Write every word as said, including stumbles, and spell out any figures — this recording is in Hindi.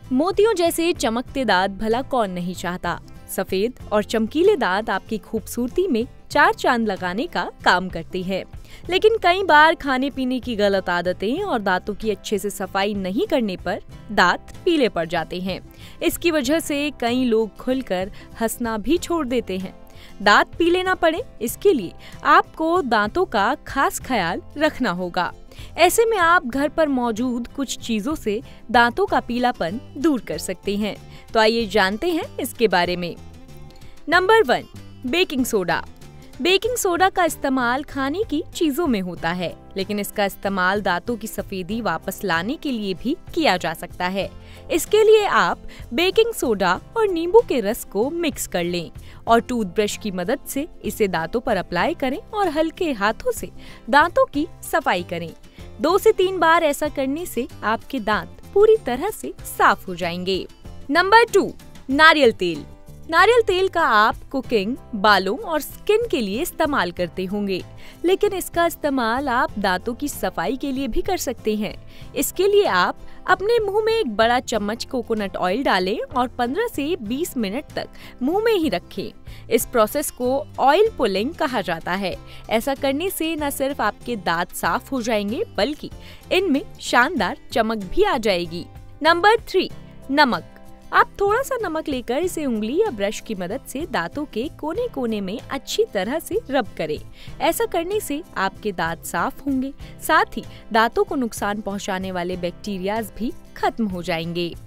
मोतियों जैसे चमकते दांत भला कौन नहीं चाहता। सफेद और चमकीले दांत आपकी खूबसूरती में चार चांद लगाने का काम करते हैं। लेकिन कई बार खाने पीने की गलत आदतें और दांतों की अच्छे से सफाई नहीं करने पर दांत पीले पड़ जाते हैं। इसकी वजह से कई लोग खुलकर हंसना भी छोड़ देते हैं। दांत पीले ना पड़े, इसके लिए आपको दांतों का खास ख्याल रखना होगा। ऐसे में आप घर पर मौजूद कुछ चीजों से दांतों का पीलापन दूर कर सकते हैं। तो आइए जानते हैं इसके बारे में। Number one, baking soda. Baking soda का इस्तेमाल खाने की चीजों में होता है, लेकिन इसका इस्तेमाल दांतों की सफेदी वापस लाने के लिए भी किया जा सकता है। इसके लिए आप बेकिंग सोडा और नींबू के रस को मिक्स कर लें और टूथब्रश की मदद से इसे दांतों पर अप्लाई करें और हल्के हाथों से दांतों की सफाई करें। दो से तीन बार ऐसा करने से आपके दांत पूरी तरह से साफ हो जाएंगे। नंबर टू, नारियल तेल। नारियल तेल का आप कुकिंग, बालों और स्किन के लिए इस्तेमाल करते होंगे, लेकिन इसका इस्तेमाल आप दांतों की सफाई के लिए भी कर सकते हैं। इसके लिए आप अपने मुंह में एक बड़ा चम्मच कोकोनट ऑयल डालें और पंद्रह से बीस मिनट तक मुंह में ही रखें। इस प्रोसेस को ऑयल पुलिंग कहा जाता है। ऐसा करने से न सिर्फ आपके दांत साफ हो जाएंगे, बल्कि इनमें शानदार चमक भी आ जाएगी। नंबर थ्री, नमक। आप थोड़ा सा नमक लेकर इसे उंगली या ब्रश की मदद से दांतों के कोने कोने में अच्छी तरह से रब करें। ऐसा करने से आपके दांत साफ होंगे, साथ ही दांतों को नुकसान पहुंचाने वाले बैक्टीरियाज भी खत्म हो जाएंगे।